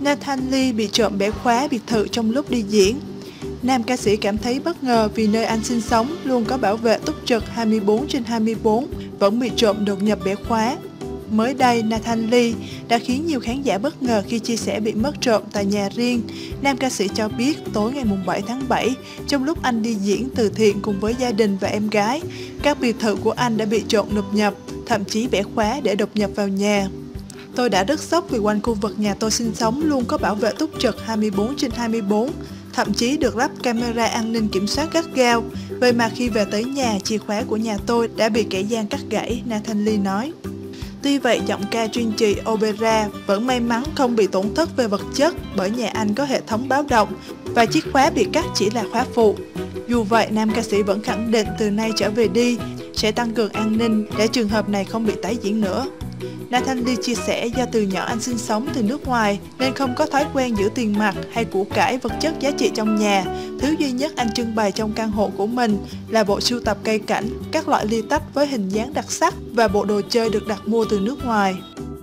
Nathan Lee bị trộm bẻ khóa biệt thự trong lúc đi diễn. Nam ca sĩ cảm thấy bất ngờ vì nơi anh sinh sống luôn có bảo vệ túc trực 24/24, vẫn bị trộm đột nhập bẻ khóa. Mới đây, Nathan Lee đã khiến nhiều khán giả bất ngờ khi chia sẻ bị mất trộm tại nhà riêng. Nam ca sĩ cho biết tối ngày 7 tháng 7, trong lúc anh đi diễn từ thiện cùng với gia đình và em gái, các biệt thự của anh đã bị trộm đột nhập, thậm chí bẻ khóa để đột nhập vào nhà. Tôi đã rất sốc vì quanh khu vực nhà tôi sinh sống luôn có bảo vệ túc trực 24/24, thậm chí được lắp camera an ninh kiểm soát gắt gao. Vậy mà khi về tới nhà, chìa khóa của nhà tôi đã bị kẻ gian cắt gãy, Nathan Lee nói. Tuy vậy, giọng ca chuyên trì opera vẫn may mắn không bị tổn thất về vật chất bởi nhà anh có hệ thống báo động và chiếc khóa bị cắt chỉ là khóa phụ. Dù vậy, nam ca sĩ vẫn khẳng định từ nay trở về đi sẽ tăng cường an ninh để trường hợp này không bị tái diễn nữa. Nathan Lee chia sẻ do từ nhỏ anh sinh sống từ nước ngoài nên không có thói quen giữ tiền mặt hay của cải vật chất giá trị trong nhà. Thứ duy nhất anh trưng bày trong căn hộ của mình là bộ sưu tập cây cảnh, các loại ly tách với hình dáng đặc sắc và bộ đồ chơi được đặt mua từ nước ngoài.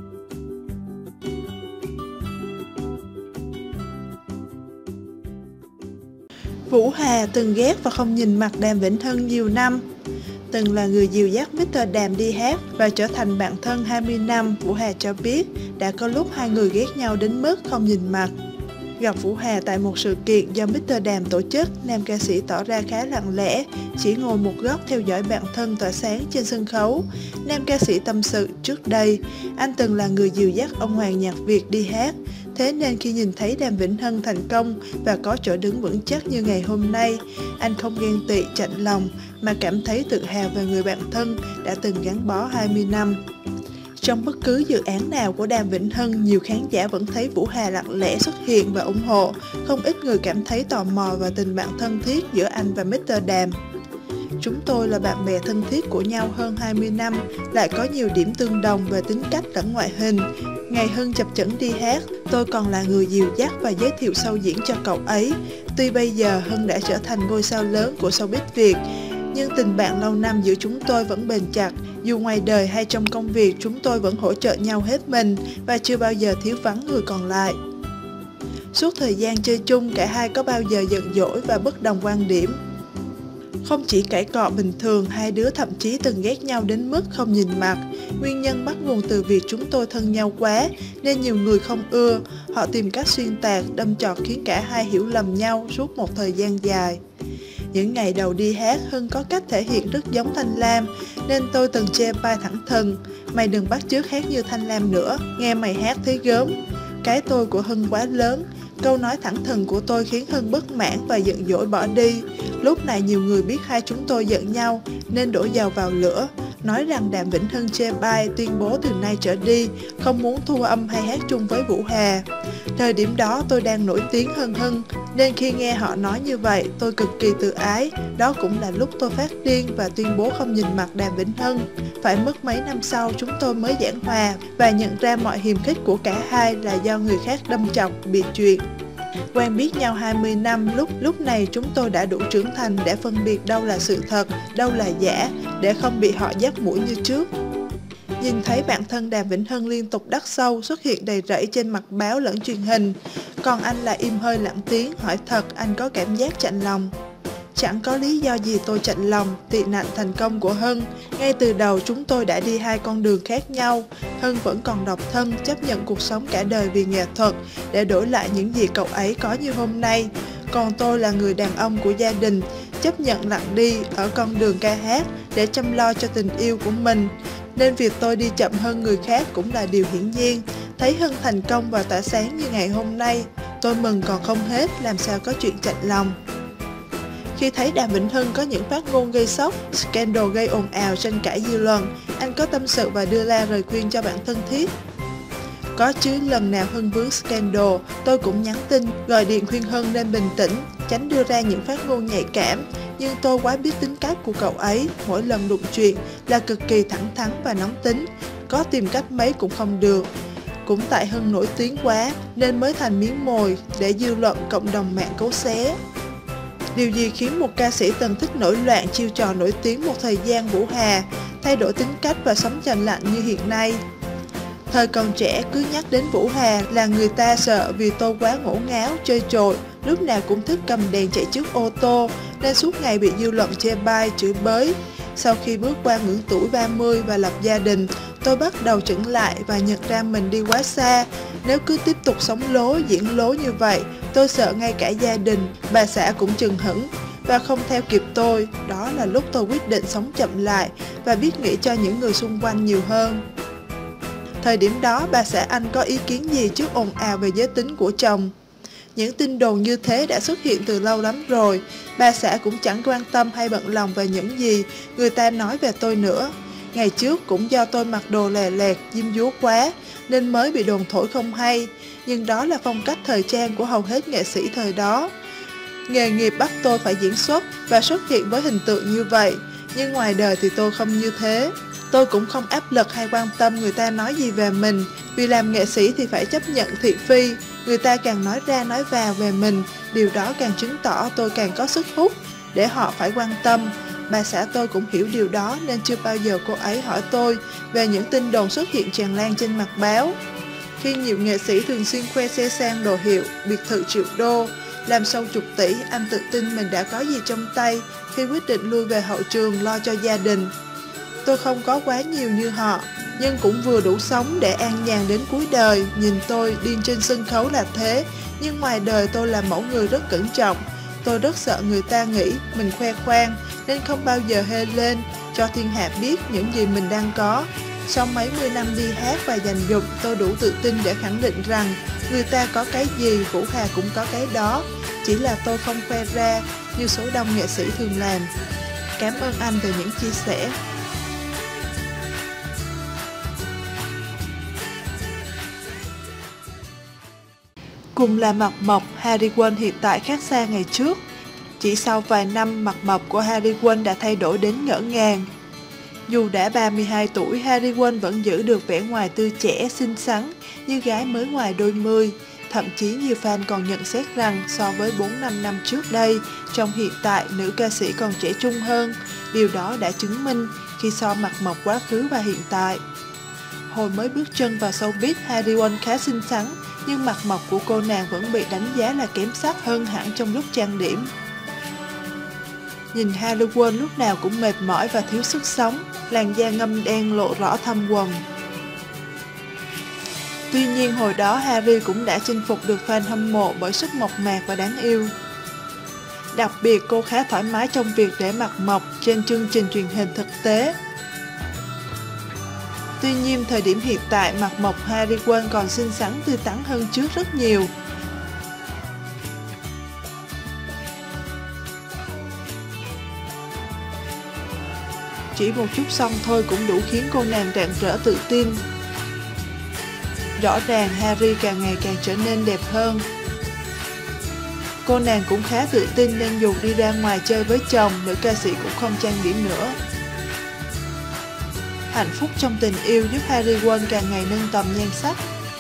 Vũ Hà từng ghét và không nhìn mặt Đàm Vĩnh Hưng nhiều năm. Từng là người dìu dắt Mr. Đàm đi hát và trở thành bạn thân 20 năm, Vũ Hà cho biết đã có lúc hai người ghét nhau đến mức không nhìn mặt. Gặp Vũ Hà tại một sự kiện do Mr. Đàm tổ chức, nam ca sĩ tỏ ra khá lặng lẽ, chỉ ngồi một góc theo dõi bạn thân tỏa sáng trên sân khấu. Nam ca sĩ tâm sự trước đây, anh từng là người dìu dắt ông Hoàng Nhạc Việt đi hát. Thế nên khi nhìn thấy Đàm Vĩnh Hưng thành công và có chỗ đứng vững chắc như ngày hôm nay, anh không ghen tị chạnh lòng mà cảm thấy tự hào về người bạn thân đã từng gắn bó 20 năm. Trong bất cứ dự án nào của Đàm Vĩnh Hưng, nhiều khán giả vẫn thấy Vũ Hà lặng lẽ xuất hiện và ủng hộ. Không ít người cảm thấy tò mò về tình bạn thân thiết giữa anh và Mr. Đàm. Chúng tôi là bạn bè thân thiết của nhau hơn 20 năm, lại có nhiều điểm tương đồng về tính cách lẫn ngoại hình. Ngày Hưng chập chững đi hát, tôi còn là người dìu dắt và giới thiệu show diễn cho cậu ấy. Tuy bây giờ Hưng đã trở thành ngôi sao lớn của showbiz Việt, nhưng tình bạn lâu năm giữa chúng tôi vẫn bền chặt. Dù ngoài đời hay trong công việc, chúng tôi vẫn hỗ trợ nhau hết mình và chưa bao giờ thiếu vắng người còn lại. Suốt thời gian chơi chung, cả hai có bao giờ giận dỗi và bất đồng quan điểm. Không chỉ cãi cọ bình thường, hai đứa thậm chí từng ghét nhau đến mức không nhìn mặt. Nguyên nhân bắt nguồn từ việc chúng tôi thân nhau quá nên nhiều người không ưa. Họ tìm cách xuyên tạc, đâm chọt khiến cả hai hiểu lầm nhau suốt một thời gian dài. Những ngày đầu đi hát, Hưng có cách thể hiện rất giống Thanh Lam nên tôi từng chê bai thẳng thừng. Mày đừng bắt chước hát như Thanh Lam nữa, nghe mày hát thấy gớm. Cái tôi của Hưng quá lớn. Câu nói thẳng thừng của tôi khiến Hưng bất mãn và giận dỗi bỏ đi. Lúc này nhiều người biết hai chúng tôi giận nhau nên đổ dầu vào lửa, nói rằng Đàm Vĩnh Hưng chê bai, tuyên bố từ nay trở đi không muốn thu âm hay hát chung với Vũ Hà. Thời điểm đó tôi đang nổi tiếng hơn Hưng, nên khi nghe họ nói như vậy tôi cực kỳ tự ái. Đó cũng là lúc tôi phát điên và tuyên bố không nhìn mặt Đàm Vĩnh Hưng. Phải mất mấy năm sau chúng tôi mới giảng hòa và nhận ra mọi hiềm khích của cả hai là do người khác đâm chọc, bị chuyện. Quen biết nhau 20 năm, lúc này chúng tôi đã đủ trưởng thành để phân biệt đâu là sự thật, đâu là giả, để không bị họ dắt mũi như trước. Nhìn thấy bạn thân Đàm Vĩnh Hưng liên tục đắc sâu xuất hiện đầy rẫy trên mặt báo lẫn truyền hình, còn anh lại im hơi lặng tiếng, hỏi thật anh có cảm giác chạnh lòng. Chẳng có lý do gì tôi chạnh lòng, tị nạnh thành công của Hưng. Ngay từ đầu chúng tôi đã đi hai con đường khác nhau. Hưng vẫn còn độc thân, chấp nhận cuộc sống cả đời vì nghệ thuật để đổi lại những gì cậu ấy có như hôm nay. Còn tôi là người đàn ông của gia đình, chấp nhận lặng đi ở con đường ca hát để chăm lo cho tình yêu của mình. Nên việc tôi đi chậm hơn người khác cũng là điều hiển nhiên. Thấy Hưng thành công và tỏa sáng như ngày hôm nay, tôi mừng còn không hết, làm sao có chuyện chạnh lòng. Khi thấy Đàm Vĩnh Hưng có những phát ngôn gây sốc, scandal gây ồn ào tranh cãi dư luận, anh có tâm sự và đưa ra lời khuyên cho bạn thân thiết. Có chứ, lần nào Hưng vướng scandal, tôi cũng nhắn tin, gọi điện khuyên Hưng nên bình tĩnh, tránh đưa ra những phát ngôn nhạy cảm. Nhưng tôi quá biết tính cách của cậu ấy, mỗi lần đụng chuyện là cực kỳ thẳng thắn và nóng tính, có tìm cách mấy cũng không được. Cũng tại Hưng nổi tiếng quá nên mới thành miếng mồi để dư luận cộng đồng mạng cấu xé. Điều gì khiến một ca sĩ từng thích nổi loạn chiêu trò nổi tiếng một thời gian Vũ Hà thay đổi tính cách và sống trầm lặng như hiện nay? Thời còn trẻ cứ nhắc đến Vũ Hà là người ta sợ vì tôi quá ngổ ngáo, chơi trội, lúc nào cũng thích cầm đèn chạy trước ô tô nên suốt ngày bị dư luận chê bai, chửi bới. Sau khi bước qua ngưỡng tuổi 30 và lập gia đình, tôi bắt đầu chững lại và nhận ra mình đi quá xa. Nếu cứ tiếp tục sống lố, diễn lố như vậy, tôi sợ ngay cả gia đình, bà xã cũng chừng hững và không theo kịp tôi. Đó là lúc tôi quyết định sống chậm lại và biết nghĩ cho những người xung quanh nhiều hơn. Thời điểm đó, bà xã anh có ý kiến gì trước ồn ào về giới tính của chồng? Những tin đồn như thế đã xuất hiện từ lâu lắm rồi. Bà xã cũng chẳng quan tâm hay bận lòng về những gì người ta nói về tôi nữa. Ngày trước cũng do tôi mặc đồ lè lẹt, diêm dúa quá nên mới bị đồn thổi không hay. Nhưng đó là phong cách thời trang của hầu hết nghệ sĩ thời đó. Nghề nghiệp bắt tôi phải diễn xuất và xuất hiện với hình tượng như vậy. Nhưng ngoài đời thì tôi không như thế. Tôi cũng không áp lực hay quan tâm người ta nói gì về mình. Vì làm nghệ sĩ thì phải chấp nhận thị phi. Người ta càng nói ra nói vào về mình, điều đó càng chứng tỏ tôi càng có sức hút để họ phải quan tâm. Bà xã tôi cũng hiểu điều đó nên chưa bao giờ cô ấy hỏi tôi về những tin đồn xuất hiện tràn lan trên mặt báo. Khi nhiều nghệ sĩ thường xuyên khoe xe sang đồ hiệu, biệt thự triệu đô, làm sâu chục tỷ, anh tự tin mình đã có gì trong tay khi quyết định lui về hậu trường lo cho gia đình. Tôi không có quá nhiều như họ, nhưng cũng vừa đủ sống để an nhàn đến cuối đời. Nhìn tôi điên trên sân khấu là thế, nhưng ngoài đời tôi là mẫu người rất cẩn trọng. Tôi rất sợ người ta nghĩ mình khoe khoang, nên không bao giờ hê lên cho thiên hạ biết những gì mình đang có. Sau mấy mươi năm đi hát và dành dụm, tôi đủ tự tin để khẳng định rằng người ta có cái gì, Vũ Hà cũng có cái đó. Chỉ là tôi không khoe ra như số đông nghệ sĩ thường làm. Cảm ơn anh về những chia sẻ. Cùng là mặt mộc, Harry Won hiện tại khác xa ngày trước. Chỉ sau vài năm, mặt mộc của Harry Won đã thay đổi đến ngỡ ngàng. Dù đã 32 tuổi, Harry Won vẫn giữ được vẻ ngoài tươi trẻ, xinh xắn như gái mới ngoài đôi mươi. Thậm chí nhiều fan còn nhận xét rằng so với 4-5 năm trước đây, trong hiện tại nữ ca sĩ còn trẻ trung hơn. Điều đó đã chứng minh khi so mặt mộc quá khứ và hiện tại. Hồi mới bước chân vào showbiz, Harry Won khá xinh xắn, nhưng mặt mộc của cô nàng vẫn bị đánh giá là kém sắc hơn hẳn trong lúc trang điểm. Nhìn Harry Won lúc nào cũng mệt mỏi và thiếu sức sống, làn da ngâm đen lộ rõ thâm quầng. Tuy nhiên hồi đó Harry cũng đã chinh phục được fan hâm mộ bởi sức mộc mạc và đáng yêu. Đặc biệt cô khá thoải mái trong việc để mặt mộc trên chương trình truyền hình thực tế. Tuy nhiên thời điểm hiện tại mặt mộc Harry Won còn xinh xắn tươi tắn hơn trước rất nhiều. Chỉ một chút son thôi cũng đủ khiến cô nàng rạng rỡ tự tin. Rõ ràng Harry càng ngày càng trở nên đẹp hơn. Cô nàng cũng khá tự tin nên dù đi ra ngoài chơi với chồng, nữ ca sĩ cũng không trang điểm nữa. Hạnh phúc trong tình yêu giúp Harry Won càng ngày nâng tầm nhan sắc.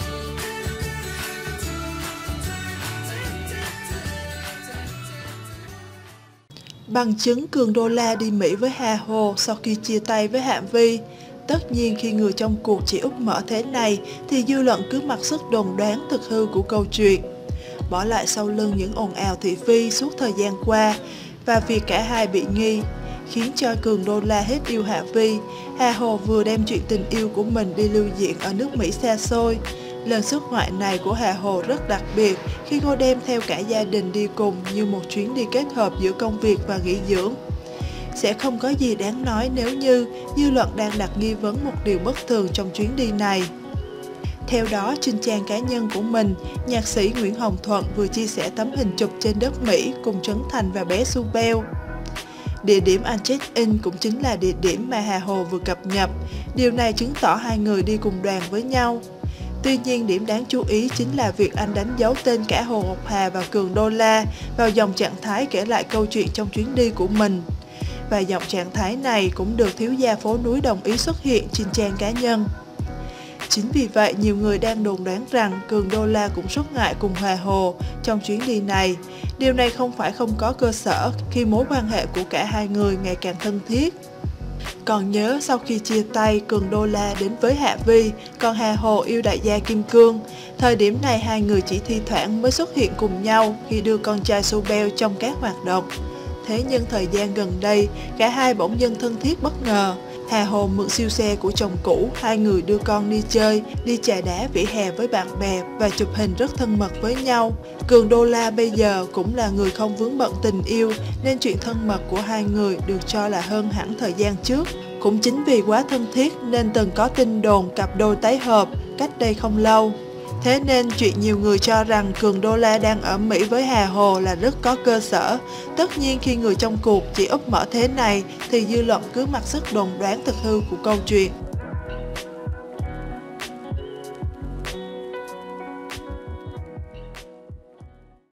Bằng chứng Cường Đô La đi Mỹ với Hà Hồ sau khi chia tay với Hạ Vi. Tất nhiên khi người trong cuộc chỉ úp mở thế này thì dư luận cứ mặc sức đồn đoán thực hư của câu chuyện. Bỏ lại sau lưng những ồn ào thị phi suốt thời gian qua và việc cả hai bị nghi, khiến cho Cường Đô La hết yêu Hạ Vi. Hà Hồ vừa đem chuyện tình yêu của mình đi lưu diễn ở nước Mỹ xa xôi. Lần xuất ngoại này của Hà Hồ rất đặc biệt khi cô đem theo cả gia đình đi cùng như một chuyến đi kết hợp giữa công việc và nghỉ dưỡng. Sẽ không có gì đáng nói nếu như dư luận đang đặt nghi vấn một điều bất thường trong chuyến đi này. Theo đó, trên trang cá nhân của mình, nhạc sĩ Nguyễn Hồng Thuận vừa chia sẻ tấm hình chụp trên đất Mỹ cùng Trấn Thành và bé Su Beo. Địa điểm anh check-in cũng chính là địa điểm mà Hà Hồ vừa cập nhật. Điều này chứng tỏ hai người đi cùng đoàn với nhau. Tuy nhiên, điểm đáng chú ý chính là việc anh đánh dấu tên cả Hồ Ngọc Hà và Cường Đô La vào dòng trạng thái kể lại câu chuyện trong chuyến đi của mình. Và dòng trạng thái này cũng được thiếu gia phố núi đồng ý xuất hiện trên trang cá nhân. Chính vì vậy, nhiều người đang đồn đoán rằng Cường Đô La cũng xuất ngoại cùng Hà Hồ trong chuyến đi này. Điều này không phải không có cơ sở khi mối quan hệ của cả hai người ngày càng thân thiết. còn nhớ sau khi chia tay, Cường Đô La đến với Hạ Vi, còn Hà Hồ yêu đại gia Kim Cương. Thời điểm này hai người chỉ thi thoảng mới xuất hiện cùng nhau khi đưa con trai Sobel trong các hoạt động. Thế nhưng thời gian gần đây, cả hai bỗng dưng thân thiết bất ngờ. Hà Hồ mượn siêu xe của chồng cũ, hai người đưa con đi chơi, đi chà đá vỉa hè với bạn bè và chụp hình rất thân mật với nhau. Cường Đô La bây giờ cũng là người không vướng bận tình yêu, nên chuyện thân mật của hai người được cho là hơn hẳn thời gian trước. Cũng chính vì quá thân thiết nên từng có tin đồn cặp đôi tái hợp cách đây không lâu. Thế nên chuyện nhiều người cho rằng Cường Đô La đang ở Mỹ với Hà Hồ là rất có cơ sở. Tất nhiên khi người trong cuộc chỉ úp mở thế này thì dư luận cứ mặc sức đồn đoán thực hư của câu chuyện.